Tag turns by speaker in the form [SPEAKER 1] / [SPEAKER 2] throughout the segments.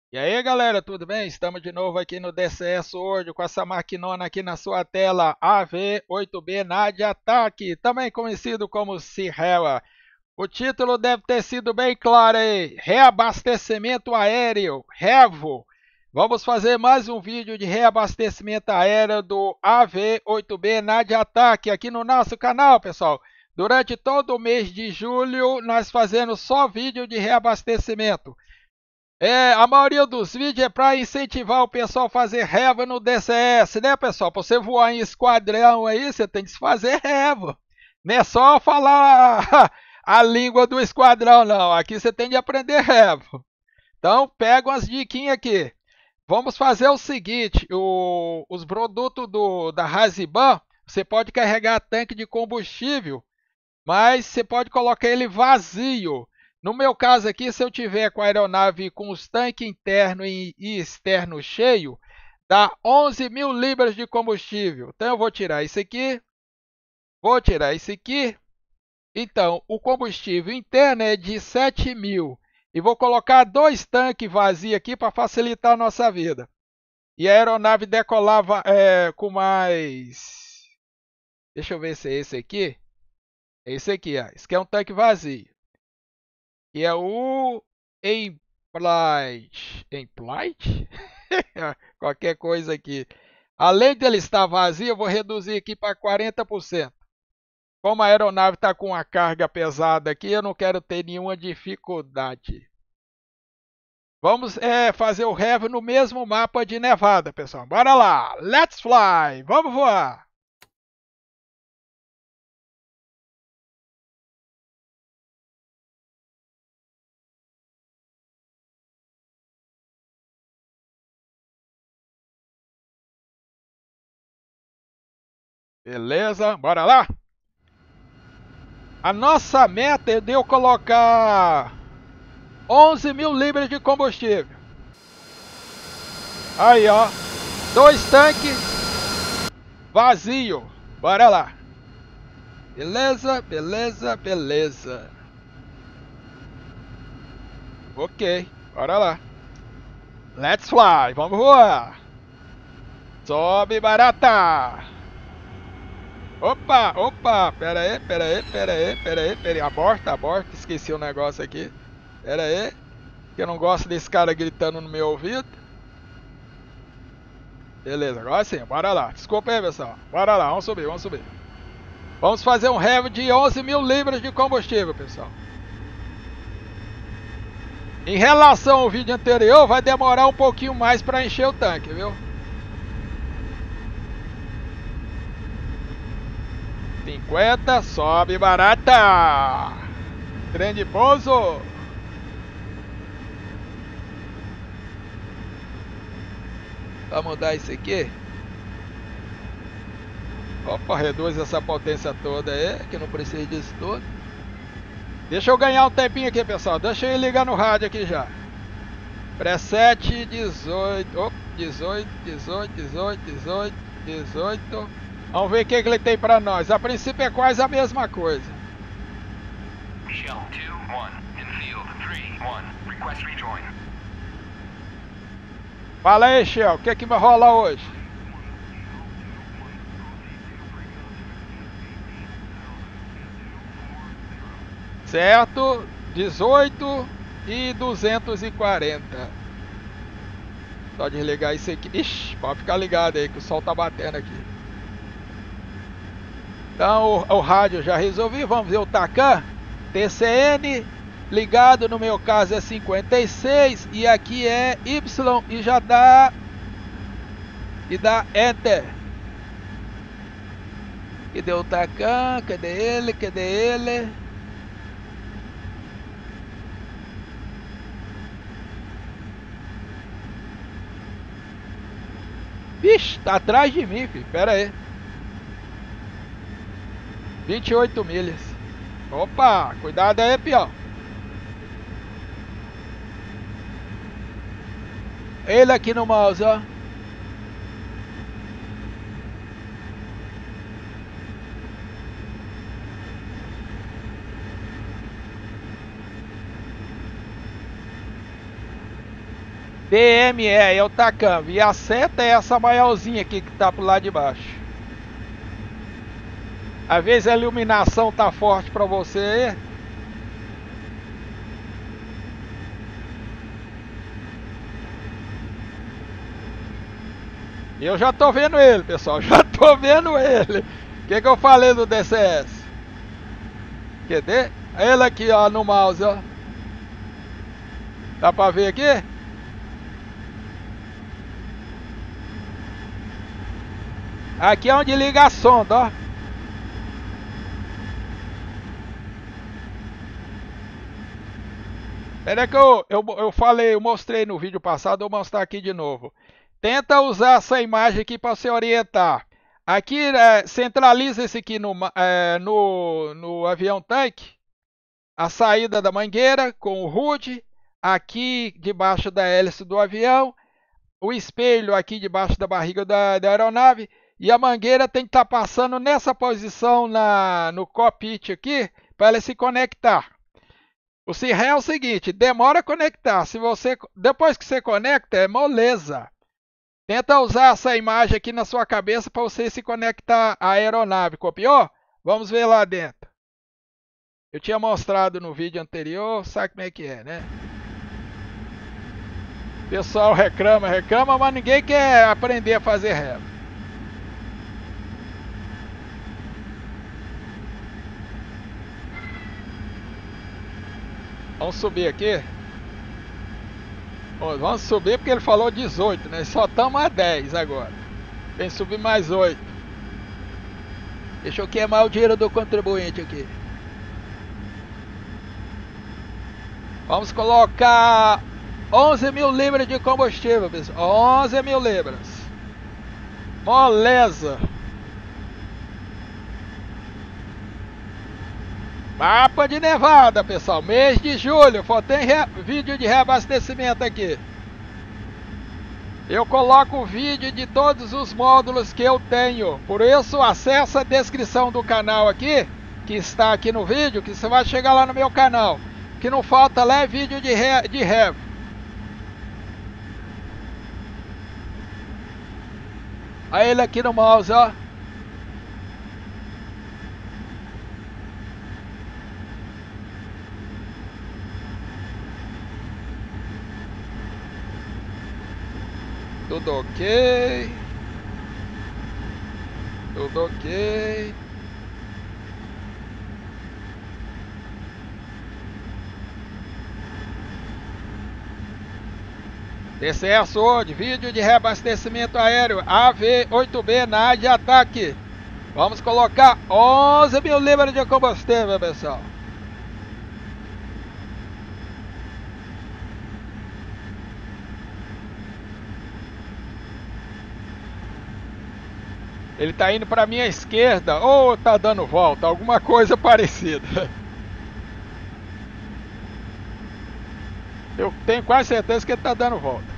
[SPEAKER 1] E aí, galera, tudo bem? Estamos de novo aqui no DCS hoje com essa maquinona aqui na sua tela, AV8B Nadia Ataque, também conhecido como Sierra. O título deve ter sido bem claro aí, reabastecimento aéreo, REVO. Vamos fazer mais um vídeo de reabastecimento aéreo do AV8B Nadia Ataque aqui no nosso canal, pessoal. Durante todo o mês de julho, nós fazemos só vídeo de reabastecimento. A maioria dos vídeos é para incentivar o pessoal a fazer reva no DCS, né, pessoal? Para você voar em esquadrão aí, você tem que fazer reva. Não é só falar a língua do esquadrão, não. Aqui você tem de aprender reva. Então, pega umas diquinhas aqui. Vamos fazer o seguinte: os produtos da Raziban, você pode carregar tanque de combustível, mas você pode colocar ele vazio. No meu caso aqui, se eu tiver com a aeronave com os tanques interno e externo cheio, dá 11 mil libras de combustível. Então eu vou tirar isso aqui, vou tirar isso aqui. Então o combustível interno é de 7 mil. E vou colocar dois tanques vazios aqui para facilitar a nossa vida. E a aeronave decolava com mais. Deixa eu ver se é esse aqui. É esse aqui, ó. Esse aqui é um tanque vazio. E é o Emplight. Emplight? Qualquer coisa aqui. Além dele estar vazio, eu vou reduzir aqui para 40%. Como a aeronave está com uma carga pesada aqui, eu não quero ter nenhuma dificuldade. Vamos fazer o rev no mesmo mapa de Nevada, pessoal. Bora lá! Let's fly! Vamos voar! Beleza, bora lá? A nossa meta é de eu colocar 11 mil libras de combustível. Aí, ó. Dois tanques vazio. Bora lá. Beleza, beleza, beleza. Ok, bora lá. Let's fly, vamos voar. Sobe, barata. Opa, opa, pera aí, pera aí, pera aí, pera aí, pera aí. Aborta, aborta, esqueci o negócio aqui. Pera aí, que eu não gosto desse cara gritando no meu ouvido. Beleza, agora sim, bora lá. Desculpa aí, pessoal. Bora lá, vamos subir, vamos subir. Vamos fazer um rev de 11 mil libras de combustível, pessoal. Em relação ao vídeo anterior, vai demorar um pouquinho mais para encher o tanque, viu? 50, sobe barata. Trem de pouso. Vamos mudar isso aqui. Opa, reduz essa potência toda aí, que não precisa disso tudo. Deixa eu ganhar um tempinho aqui, pessoal. Deixa eu ligar no rádio aqui já. Preset 18. Opa, 18, 18, 18, 18, 18. Vamos ver o que ele tem para nós. A princípio é quase a mesma coisa. Shell 2-1, infield 3-1, request rejoin. Fala aí, Shell, o que vai rolar hoje? Certo, 18 e 240. Só desligar isso aqui. Ixi, pode ficar ligado aí que o sol tá batendo aqui. Então o rádio já resolvi, vamos ver o Tacan. TCN ligado, no meu caso é 56 e aqui é Y e já dá Enter. Cadê o Tacan? Cadê ele? Cadê ele? Vixe, tá atrás de mim, filho. Pera aí. 28 milhas. Opa, cuidado aí, peão. Ele aqui no mouse, ó. DME é o tacâmbio. E a seta é essa maiorzinha aqui que tá pro lado de baixo. Às vezes a iluminação tá forte pra você. Eu já tô vendo ele, pessoal. Já tô vendo ele. O que eu falei do DCS? Cadê? Ele aqui, ó, no mouse, ó. Dá pra ver aqui? Aqui é onde liga a sonda, ó. Pera que eu falei, eu mostrei no vídeo passado, eu vou mostrar aqui de novo. Tenta usar essa imagem aqui para se orientar. Aqui, centraliza esse aqui no avião tanque. A saída da mangueira com o HUD. Aqui debaixo da hélice do avião. O espelho aqui debaixo da barriga da aeronave. E a mangueira tem que estar passando nessa posição no cockpit aqui para ela se conectar. O CIRRE é o seguinte, demora a conectar. Depois que você conecta, é moleza. Tenta usar essa imagem aqui na sua cabeça para você se conectar à aeronave. Copiou? Vamos ver lá dentro. Eu tinha mostrado no vídeo anterior, sabe como é que é, né? O pessoal reclama, mas ninguém quer aprender a fazer ré. Vamos subir aqui. Vamos subir porque ele falou 18, né? Só estamos a 10 agora. Tem que subir mais 8. Deixa eu queimar o dinheiro do contribuinte aqui. Vamos colocar 11 mil libras de combustível, pessoal. 11 mil libras. Moleza. Mapa de Nevada, pessoal. Mês de julho. Tem vídeo de reabastecimento aqui. Eu coloco o vídeo de todos os módulos que eu tenho. Por isso, acesse a descrição do canal aqui, que está aqui no vídeo, que você vai chegar lá no meu canal. O que não falta lá é vídeo de rev. Olha ele aqui no mouse, ó. Tudo ok. Tudo ok. DCS hoje, vídeo de reabastecimento aéreo AV-8B na área de ataque. Vamos colocar 11 mil libras de combustível, pessoal. Ele está indo para minha esquerda ou está dando volta, alguma coisa parecida. Eu tenho quase certeza que ele está dando volta.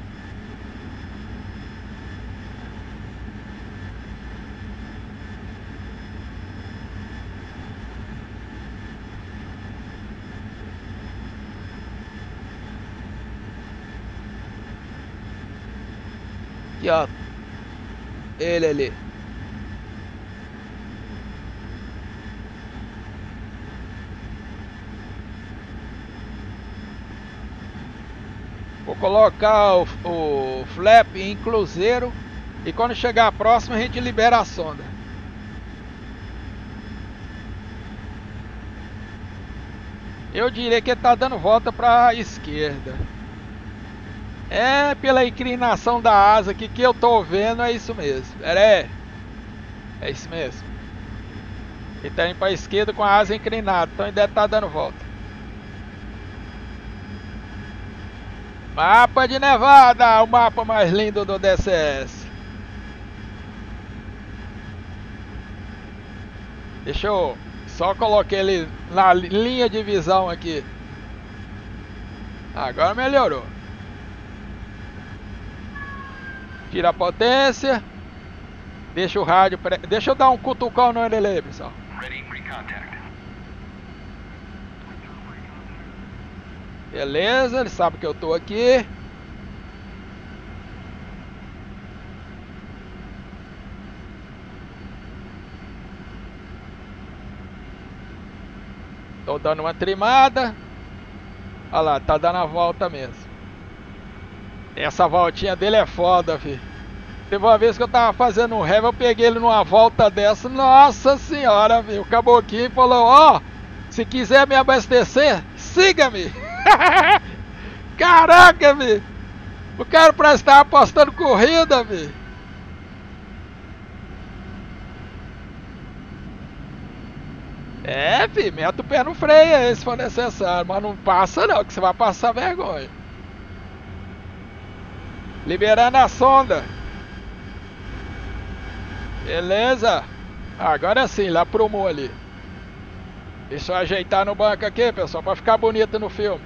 [SPEAKER 1] Aqui, ó. Ele ali. Vou colocar o flap em cruzeiro e quando chegar próximo a gente libera a sonda. Eu diria que ele está dando volta para a esquerda. É pela inclinação da asa aqui que eu tô vendo, é isso mesmo. É isso mesmo. Ele está indo para a esquerda com a asa inclinada, então ele deve estar dando volta. Mapa de Nevada, o mapa mais lindo do DCS. Deixa eu só coloquei ele na linha de visão aqui. Agora melhorou. Tira a potência. Deixa o rádio. Deixa eu dar um cutucão no ele, pessoal. Beleza, ele sabe que eu tô aqui. Tô dando uma trimada. Olha lá, tá dando a volta mesmo. Essa voltinha dele é foda, filho. Teve uma vez que eu tava fazendo um heavy, eu peguei ele numa volta dessa. Nossa senhora, filho. O caboquinho falou, ó, se quiser me abastecer, siga-me. Caraca, filho. O cara parece estar apostando corrida, filho. É, filho, mete o pé no freio aí se for necessário. Mas não passa não, que você vai passar vergonha. Liberando a sonda. Beleza. Agora sim, lá pro Mu ali. Deixa eu ajeitar no banco aqui, pessoal, pra ficar bonito no filme.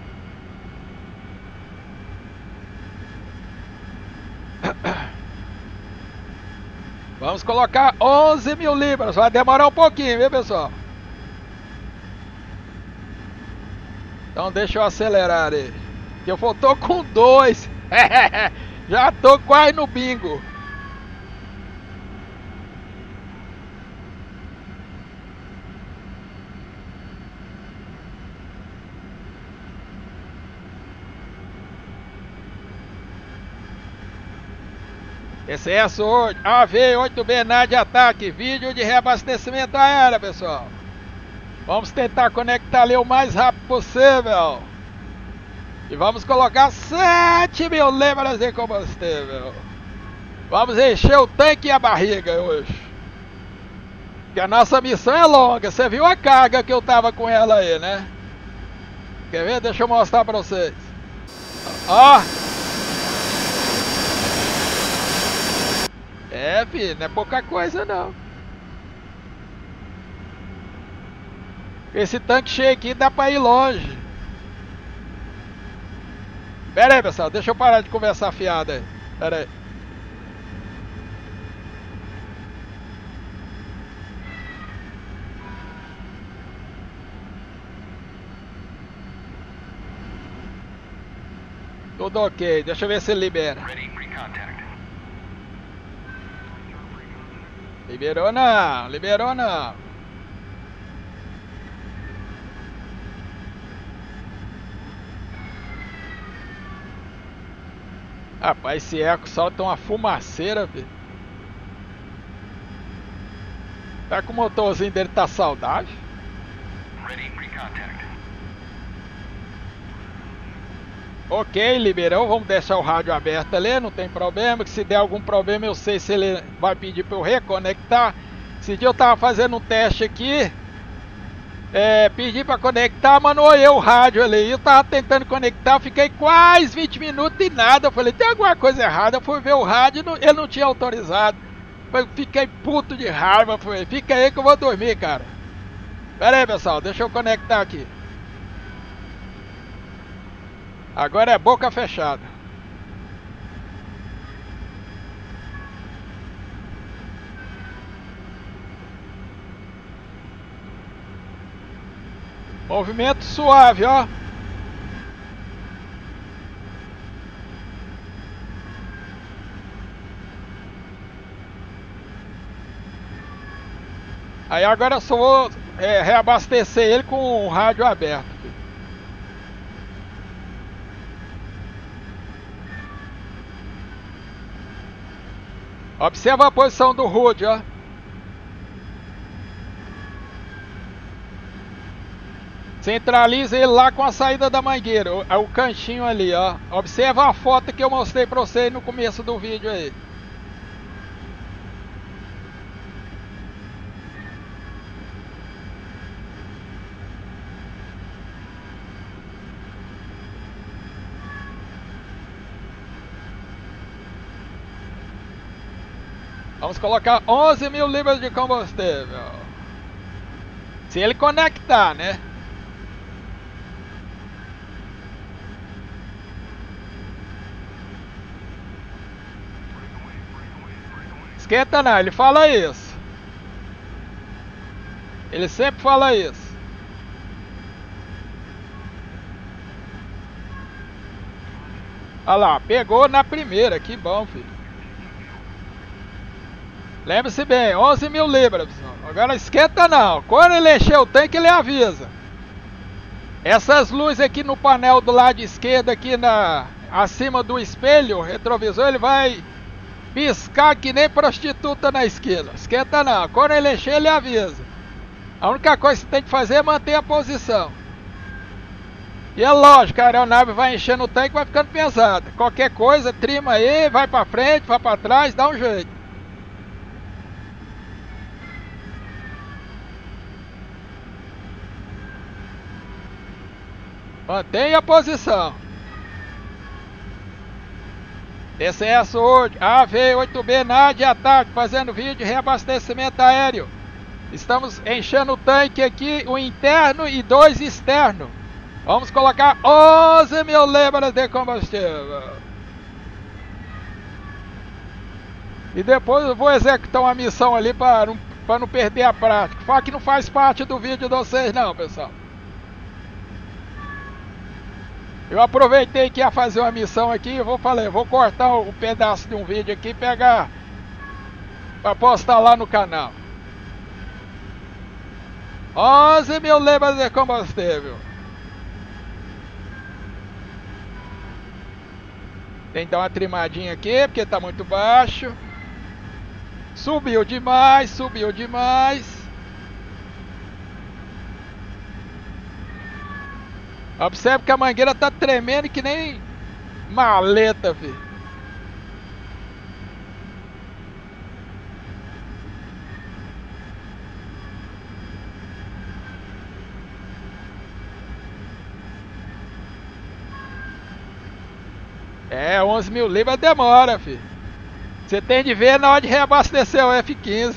[SPEAKER 1] Vamos colocar 11 mil libras. Vai demorar um pouquinho, viu, pessoal? Então deixa eu acelerar aí. Que eu tô com 2. Já tô quase no bingo. Excesso hoje, AV-8B NAD de ataque, vídeo de reabastecimento aéreo, pessoal. Vamos tentar conectar ali o mais rápido possível. E vamos colocar 7 mil libras de combustível. Vamos encher o tanque e a barriga hoje. Porque a nossa missão é longa. Você viu a carga que eu tava com ela aí, né? Quer ver? Deixa eu mostrar pra vocês. Ó. É, filho, não é pouca coisa não. Esse tanque cheio aqui dá pra ir longe. Pera aí, pessoal, deixa eu parar de conversar fiada aí. Pera aí. Tudo ok, deixa eu ver se ele libera. Liberou não, liberou não. Rapaz, esse eco solta uma fumaceira, filho. Será que o motorzinho dele tá saudável? Ok, liberou, vamos deixar o rádio aberto ali, não tem problema, que se der algum problema eu sei se ele vai pedir para eu reconectar. Esse dia eu tava fazendo um teste aqui, pedi para conectar, mas não olhei o rádio ali, eu tava tentando conectar, fiquei quase 20 minutos e nada, eu falei, tem alguma coisa errada, eu fui ver o rádio, ele não tinha autorizado, eu fiquei puto de raiva, falei, fica aí que eu vou dormir, cara. Pera aí, pessoal, deixa eu conectar aqui. Agora é boca fechada. Movimento suave, ó. Aí agora eu só vou reabastecer ele com o rádio aberto. Observa a posição do HUD, ó. Centraliza ele lá com a saída da mangueira, o canchinho ali, ó. Observa a foto que eu mostrei pra vocês no começo do vídeo aí. Vamos colocar 11 mil libras de combustível. Se ele conectar, né? Esquenta não, ele fala isso. Ele sempre fala isso. Olha lá, pegou na primeira, que bom, filho. Lembre-se bem, 11 mil libras, pessoal. Agora esquenta não. Quando ele encher o tanque, ele avisa. Essas luzes aqui no painel do lado esquerdo, aqui acima do espelho retrovisor, ele vai piscar que nem prostituta na esquina. Esquenta não, quando ele encher ele avisa. A única coisa que você tem que fazer é manter a posição. E é lógico, a aeronave vai enchendo o tanque e vai ficando pesada. Qualquer coisa, trima aí, vai pra frente, vai pra trás, dá um jeito. Mantenha a posição. DCS hoje, AV-8B Nadia ataque, fazendo vídeo de reabastecimento aéreo. Estamos enchendo o tanque aqui, um interno e 2 externos. Vamos colocar 11 mil libras de combustível. E depois eu vou executar uma missão ali para não perder a prática. Fala que não faz parte do vídeo de vocês não, pessoal. Eu aproveitei que ia fazer uma missão aqui e vou cortar um pedaço de um vídeo aqui e pegar para postar lá no canal. 11 mil libras de combustível. Tem que dar uma trimadinha aqui porque está muito baixo. Subiu demais, subiu demais. Observe que a mangueira tá tremendo que nem maleta, filho. É, 11 mil libras demora, filho. Você tem de ver na hora de reabastecer o F-15.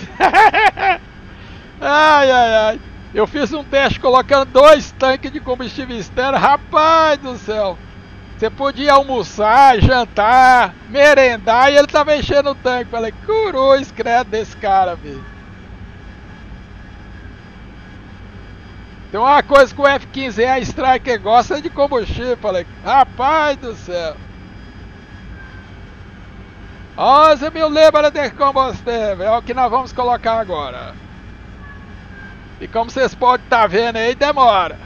[SPEAKER 1] Ai, ai, ai. Eu fiz um teste colocando 2 tanques de combustível externo. Rapaz do céu. Você podia almoçar, jantar, merendar e ele tava enchendo o tanque. Falei, cruz, credo desse cara, filho. Tem uma coisa que o F-15E Striker gosta de combustível. Falei, rapaz do céu. 11 mil libras de combustível, é o que nós vamos colocar agora. E como vocês podem estar vendo aí, demora.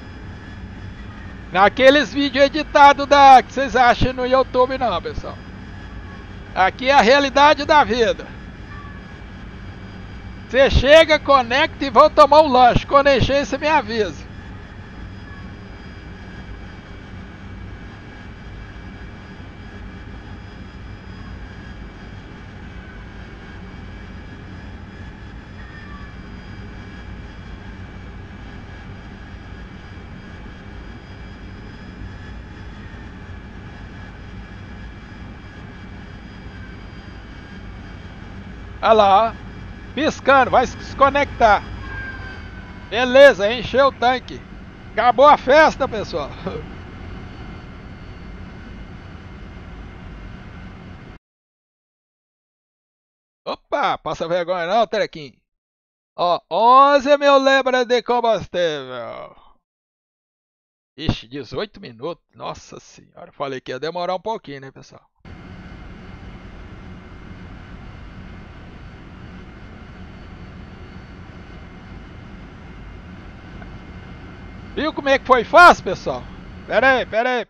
[SPEAKER 1] Naqueles vídeos editados que vocês acham no YouTube não, pessoal. Aqui é a realidade da vida. Você chega, conecta e vão tomar um lanche. Quando encher, você me avisa. Olha lá, ó. Piscando, vai se desconectar. Beleza, encheu o tanque. Acabou a festa, pessoal. Opa, passa vergonha não, Terequim. Ó, 11 mil libras de combustível. Ixi, 18 minutos. Nossa senhora, falei que ia demorar um pouquinho, né, pessoal? Viu como é que foi fácil, pessoal? Pera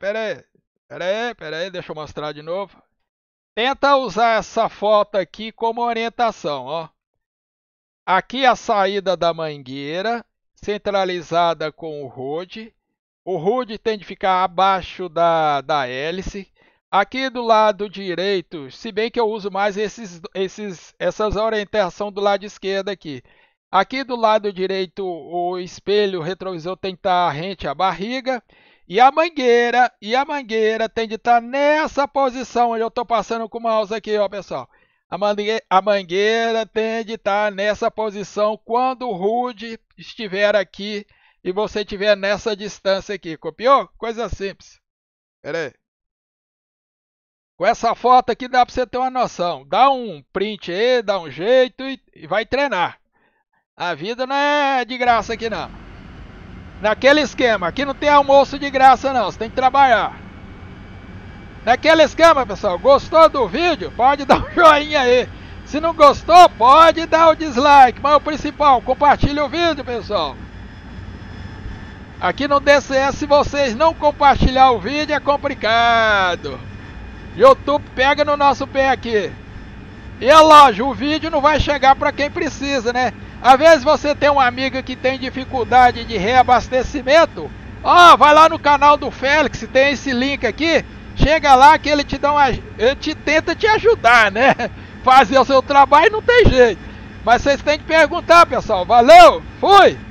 [SPEAKER 1] aí, deixa eu mostrar de novo. Tenta usar essa foto aqui como orientação, ó. Aqui a saída da mangueira, centralizada com o HUD. O HUD tem de ficar abaixo da hélice. Aqui do lado direito, se bem que eu uso mais essas orientações do lado esquerdo aqui. Aqui do lado direito, o espelho retrovisor tem que estar rente à barriga. E a mangueira tem de estar nessa posição onde eu estou passando com o mouse aqui, ó, pessoal. A mangueira tem de estar nessa posição quando o HUD estiver aqui e você estiver nessa distância aqui. Copiou? Coisa simples. Pera aí. Com essa foto aqui dá para você ter uma noção. Dá um print aí, dá um jeito e vai treinar. A vida não é de graça aqui não. Naquele esquema, aqui não tem almoço de graça não, você tem que trabalhar. Naquele esquema, pessoal, gostou do vídeo? Pode dar um joinha aí. Se não gostou, pode dar o dislike. Mas o principal, compartilhe o vídeo, pessoal. Aqui no DCS, se vocês não compartilhar o vídeo, é complicado. YouTube pega no nosso pé aqui. E é lógico, o vídeo não vai chegar para quem precisa, né? Às vezes você tem uma amiga que tem dificuldade de reabastecimento. Ó, vai lá no canal do Félix, tem esse link aqui. Chega lá que ele te dá ele tenta te ajudar, né? Fazer o seu trabalho não tem jeito. Mas vocês têm que perguntar, pessoal. Valeu, fui!